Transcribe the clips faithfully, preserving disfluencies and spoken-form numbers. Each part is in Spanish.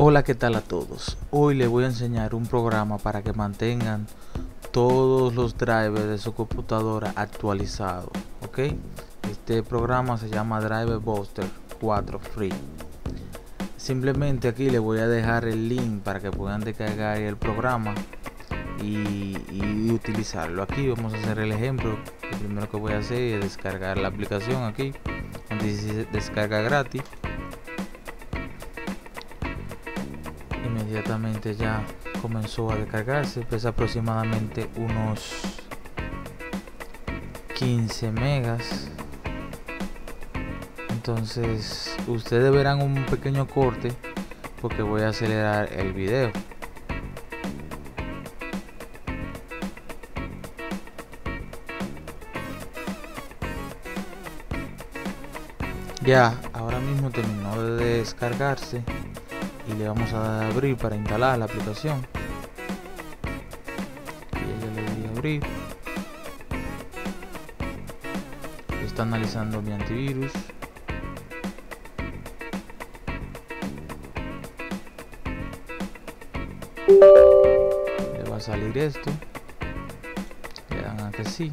Hola, ¿qué tal a todos? Hoy les voy a enseñar un programa para que mantengan todos los drivers de su computadora actualizados, ¿ok? Este programa se llama Driver Booster cuatro Free. Simplemente aquí les voy a dejar el link para que puedan descargar el programa y, y utilizarlo. Aquí vamos a hacer el ejemplo. Lo primero que voy a hacer es descargar la aplicación aquí, donde dice descarga gratis. Inmediatamente ya comenzó a descargarse, pesa aproximadamente unos quince megas. Entonces ustedes verán un pequeño corte porque voy a acelerar el video. Ya, ahora mismo terminó de descargarse y le vamos a dar a abrir para instalar la aplicación. Y ya le di a abrir. Está analizando mi antivirus. Le va a salir esto. Le dan a que sí.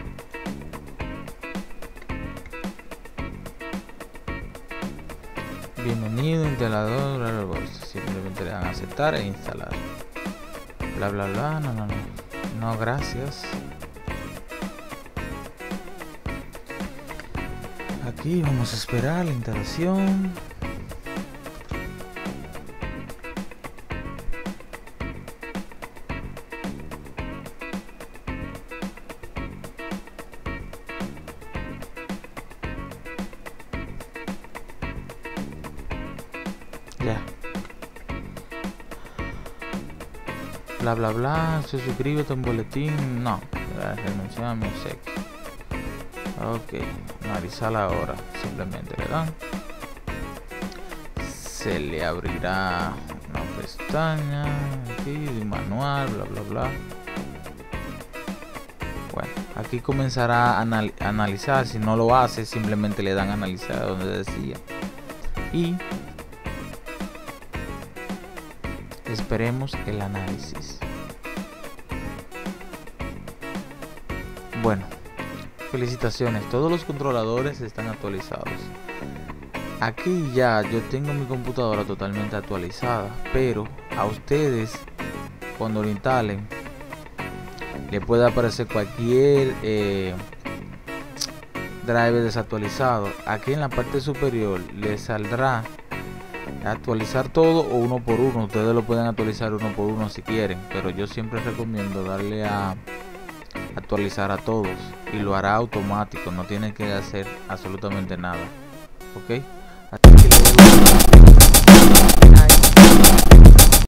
Bienvenido instalador Driver Booster. Simplemente le dan a aceptar e instalar. Bla bla bla. No, no, no. No, gracias. Aquí vamos a esperar la instalación. Ya. Bla bla bla. Se suscribe a un boletín. No. Renuncia a mi obsequio. Ok. Analizar ahora. Simplemente le dan. Se le abrirá una pestaña. Aquí. Manual. Bla bla bla. Bueno. Aquí comenzará a anal analizar. Si no lo hace, simplemente le dan a analizar donde decía. Y esperemos el análisis. Bueno, felicitaciones, todos los controladores están actualizados. Aquí ya yo tengo mi computadora totalmente actualizada, pero a ustedes cuando lo instalen le puede aparecer cualquier eh, driver desactualizado. Aquí en la parte superior les saldrá actualizar todo o uno por uno. Ustedes lo pueden actualizar uno por uno si quieren, pero yo siempre recomiendo darle a actualizar a todos y lo hará automático, no tienen que hacer absolutamente nada, ok. Así que